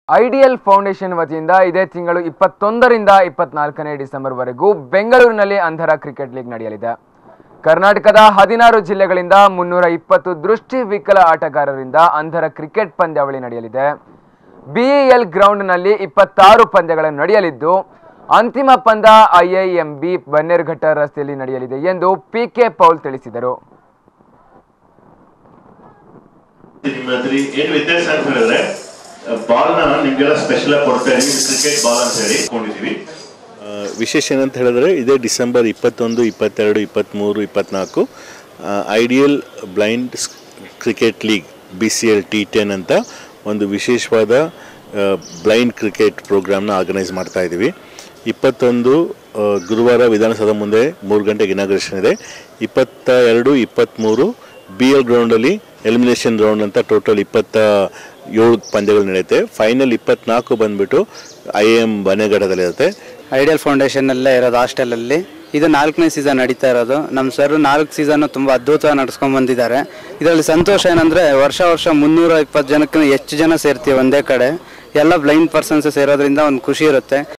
Ideal foundation ವತಿಯಿಂದ ಇದೇ ತಿಂಗಳು 21ರಿಂದ 24ನೇ ಡಿಸೆಂಬರ್ ವರೆಗೂ ಬೆಂಗಳೂರಿನಲ್ಲಿ ಅಂಧರ ಕ್ರಿಕೆಟ್ ಲೀಗ್ ನಡೆಯಲಿದೆ. ಕರ್ನಾಟಕದ 16 ಜಿಲ್ಲೆಗಳಿಂದ 320 ದೃಷ್ಟಿ ವಿಕಲ ಆಟಗಾರರಿಂದ ಅಂಧರ ಕ್ರಿಕೆಟ್ ಪಂದ್ಯಾವಳಿ ನಡೆಯಲಿದೆ. ಬಿಇಎಲ್ ಗ್ರೌಂಡ್ನಲ್ಲಿ 26 ಪಂದ್ಯಗಳು ನಡೆಯಲಿದ್ದು ಅಂತಿಮ ಪಂದ್ಯ ಐಐಎಂಬಿ ಬನ್ನೇರುಘಟ್ಟ ರಸ್ತೆಯಲ್ಲಿ ನಡೆಯಲಿದೆ ಎಂದು ಪಿಕೆ ಪೌಲ್ ತಿಳಿಸಿದರು. ವಿಶೇಷ ಏನಂತ ಹೇಳಿದ್ರೆ ಇದೇ December 21, 22, 23, 24 ideal blind cricket league BCL T10 ಅಂತ ಒಂದು ವಿಶೇಷವಾದ ಬ್ಲೈಂಡ್ ಕ್ರಿಕೆಟ್ ಪ್ರೋಗ್ರಾಮ್ನ ಆರ್ಗನೈಸ್ ಮಾಡ್ತಾ ಇದ್ದೀವಿ. 21 ಗುರುವಾರ ವಿಧಾನಸೌಧ ಮುಂದೆ 3 ಗಂಟೆಗೆ ಇನಾಗ್ರೇಷನ್ ಇದೆ. 22, 23 BL ಗ್ರೌಂಡಲ್ಲಿ ಎಲಿಮಿನೇಷನ್ ರೌಂಡ್ ಅಂತ ಟೋಟಲ್ 27 ಪಂದ್ಯಗಳು ನಡೆಯುತ್ತೆ. ಫೈನಲ್ 24 ಬಂದ್ಬಿಟ್ಟು IIM ಬನ್ನೇರುಘಟ್ಟದಲ್ಲಿರುತ್ತೆ. ಐಡಿಯಲ್ ಫೌಂಡೇಶನ್ನಲ್ಲೇ ಇರೋದು ಹಾಸ್ಟೆಲಲ್ಲಿ. ಇದು 4ನೇ ಸೀಸನ್ ನಡೀತಾ ಇರೋದು. ನಮ್ಮ ಸರ್ 4 ಸೀಸನ್ ತುಂಬ ಅದ್ಭುತವಾಗಿ ನಡ್ಸ್ಕೊಂಡು ಬಂದಿದ್ದಾರೆ. ಇದರಲ್ಲಿ ಸಂತೋಷ ಏನಂದರೆ ವರ್ಷ 320 ಜನಕ್ಕಿಂತ ಹೆಚ್ಚು ಜನ ಸೇರ್ತೀವಿ ಒಂದೇ ಕಡೆ. ಎಲ್ಲ ಬ್ಲೈಂಡ್ ಪರ್ಸನ್ಸ್ ಸೇರೋದ್ರಿಂದ ಒಂದು ಖುಷಿ ಇರುತ್ತೆ.